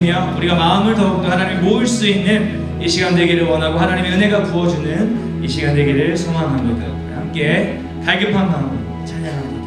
우리가 마음을 더욱더 하나님 모을 수 있는 이 시간 되기를 원하고 하나님의 은혜가 부어주는 이 시간 되기를 소망합니다. 함께 갈급한 마음으로 찬양합니다.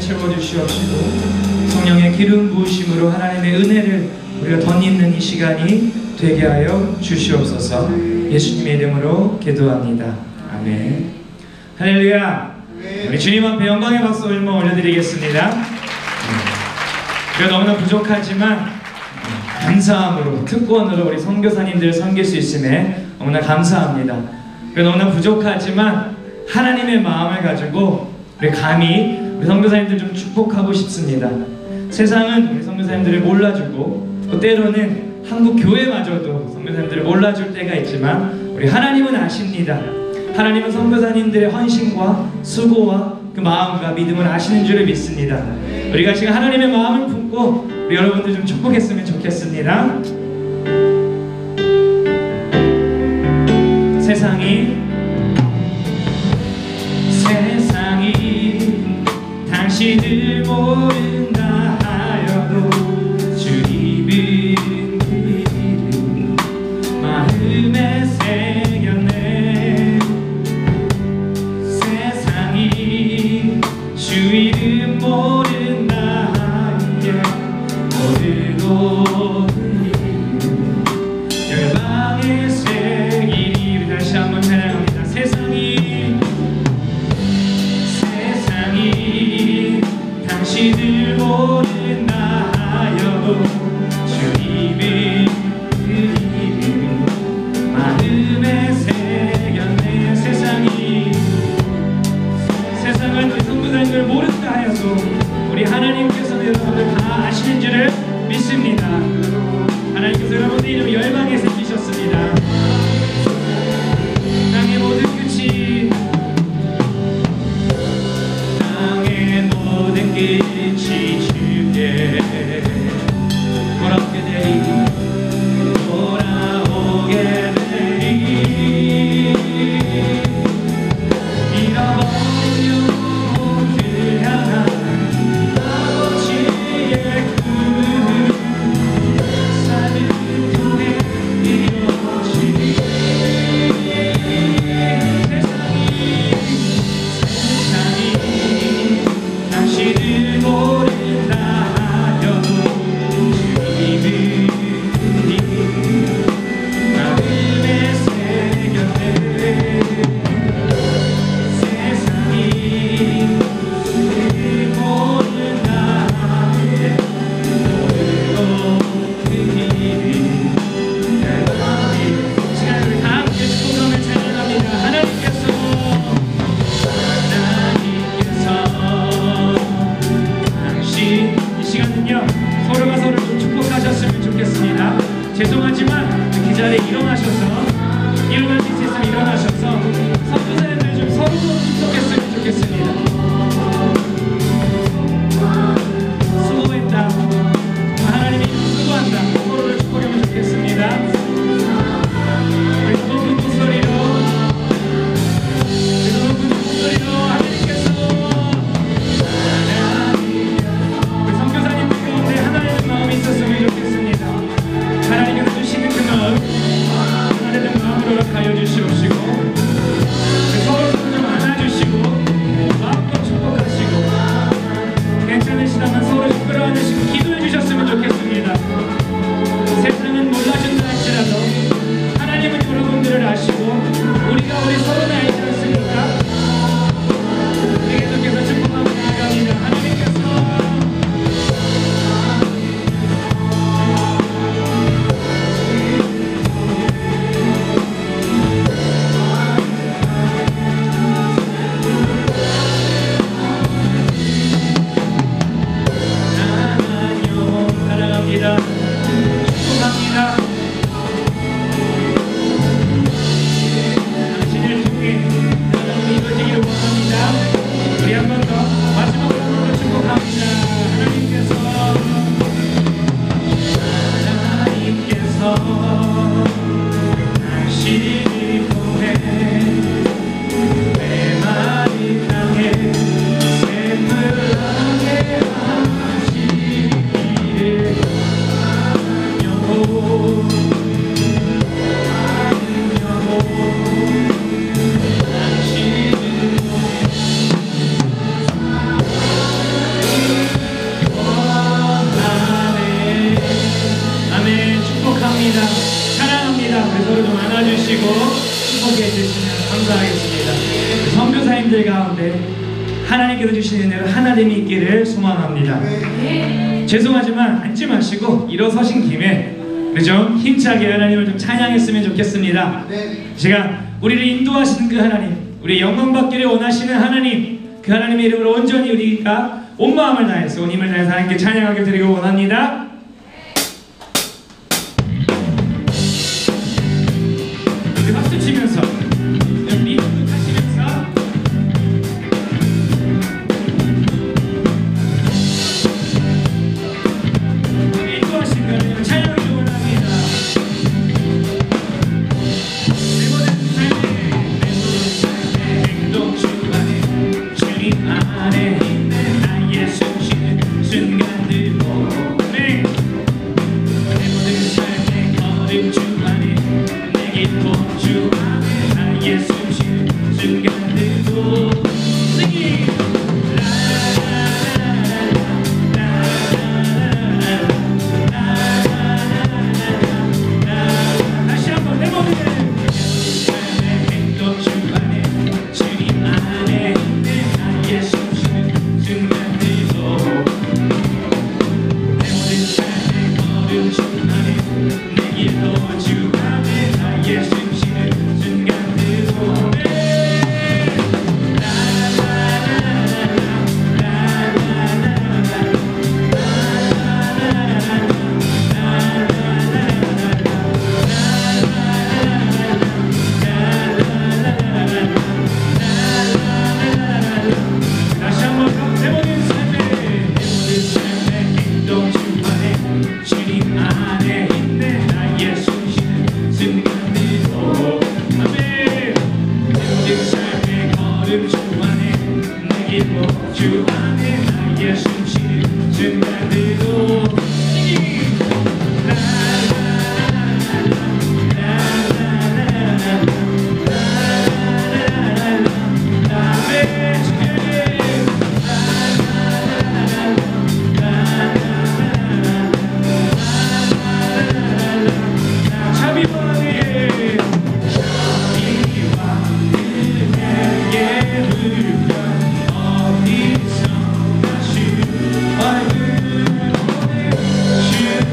채워주시옵시고 성령의 기름 부으심으로 하나님의 은혜를 우리가 덧입는 이 시간이 되게 하여 주시옵소서. 예수님의 이름으로 기도합니다. 아멘. 할렐루야. 우리 주님 앞에 영광의 박수 올려드리겠습니다. 우리가 너무나 부족하지만 감사함으로 특권으로 우리 선교사님들을 섬길 수 있음에 너무나 감사합니다. 우리가 너무나 부족하지만 하나님의 마음을 가지고 우리 감히 우리 선교사님들 좀 축복하고 싶습니다. 세상은 우리 선교사님들을 몰라주고 또 때로는 한국 교회마저도 선교사님들을 몰라줄 때가 있지만 우리 하나님은 아십니다. 하나님은 선교사님들의 헌신과 수고와 그 마음과 믿음을 아시는 줄을 믿습니다. 우리가 지금 하나님의 마음을 품고 우리 여러분들 좀 축복했으면 좋겠습니다. 세상이 당신을 모른다 하여도 주님은 그 이름 마음에 새겼네. 세상이 주 이름 모른다 하여 모르고 열방에 새기리. 다시 한번 찬양합니다. 당신을 모른다 하여도 주님의 그 이름 마음에 새겼네. 세상은 우리 선교사님을 모른다 하여도 우리 하나님께서는 여러분들 다 아시는 줄을 믿습니다. 하나님께서 여러분들 이름 열방에 새기셨습니다. 땅의 모든 끝이 끝이 주께 돌아오게 되리. 잃어버린 영혼을 향한 아버지의 꿈 역사를 통해 이루어지리. 세상이 당신을 하나님께서 주신 은혜를 하나님이 있기를 소망합니다. 죄송하지만 앉지 마시고 일어서신 김에 좀 힘차게 하나님을 좀 찬양했으면 좋겠습니다. 제가 우리를 인도하시는 그 하나님, 우리 영광 받기를 원하시는 하나님, 그 하나님의 이름으로 온전히 우리가 온 마음을 다해서 온 힘을 다해서 하나님께 찬양하게 드리고 원합니다. 우리 박수 치면서 리듬도 타시면서 인도하신 그 하나님을 찬양하기를 원합니다. 내 모든 삶의 행동 주안에 주님 안에 있는 나의 숨쉬는 순간들로 내 모든 삶의 걸음 주 안에 내 기도 주 안에 나의 숨쉬는 순간들로 Singing 다시 한번 내 모든 삶의 행동 주 안에 주님 안에 있는 나의 숨쉬는 순간들로 내 모든 삶의 걸음 주 안에 내 길도 주 안에 나의 숨쉬는 순간들로 다시 한번 내 모든 삶의 행동 주 안에 주님 안에 있는 나의 숨쉬는 순간들로 아멘. 내 모든 삶의 걸음 주 안에 내 길도 주 안에 나의 숨쉬는 순간들로 Singing 어디선가 주 얼굴 보내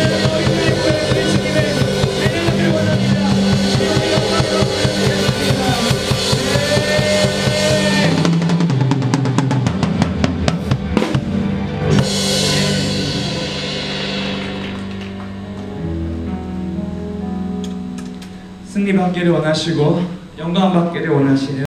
승리 받기를 원하시고 영광 받기를 원하시는